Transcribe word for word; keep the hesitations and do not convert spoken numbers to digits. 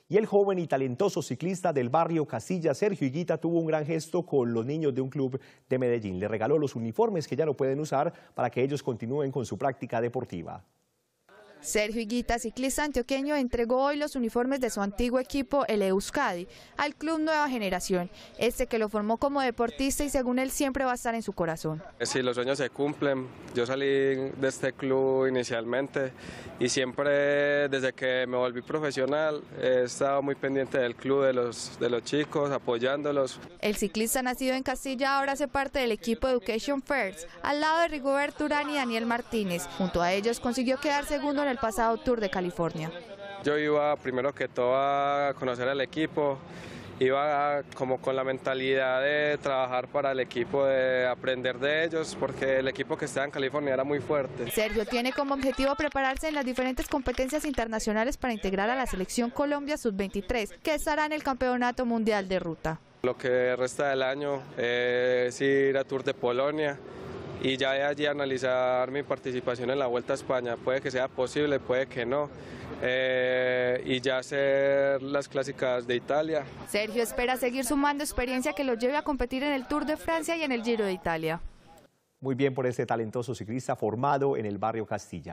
Y el joven y talentoso ciclista del barrio Castilla, Sergio Higuita, tuvo un gran gesto con los niños de un club de Medellín. Le regaló los uniformes que ya no pueden usar para que ellos continúen con su práctica deportiva. Sergio Higuita, ciclista antioqueño, entregó hoy los uniformes de su antiguo equipo, el Euskadi, al Club Nueva Generación, este que lo formó como deportista y según él siempre va a estar en su corazón. Sí, los sueños se cumplen. Yo salí de este club inicialmente y siempre desde que me volví profesional he estado muy pendiente del club, de los, de los chicos, apoyándolos. El ciclista nacido en Castilla ahora hace parte del equipo Education First, al lado de Rigoberto Urán y Daniel Martínez. Junto a ellos consiguió quedar segundo en el pasado Tour de California. Yo iba primero que todo a conocer al equipo, iba como con la mentalidad de trabajar para el equipo, de aprender de ellos, porque el equipo que estaba en California era muy fuerte. Sergio tiene como objetivo prepararse en las diferentes competencias internacionales para integrar a la selección Colombia sub veintitrés, que estará en el Campeonato Mundial de Ruta. Lo que resta del año es ir a Tour de Polonia y ya de allí analizar mi participación en la Vuelta a España. Puede que sea posible, puede que no. Eh, y ya hacer las clásicas de Italia. Sergio espera seguir sumando experiencia que lo lleve a competir en el Tour de Francia y en el Giro de Italia. Muy bien por este talentoso ciclista formado en el barrio Castilla.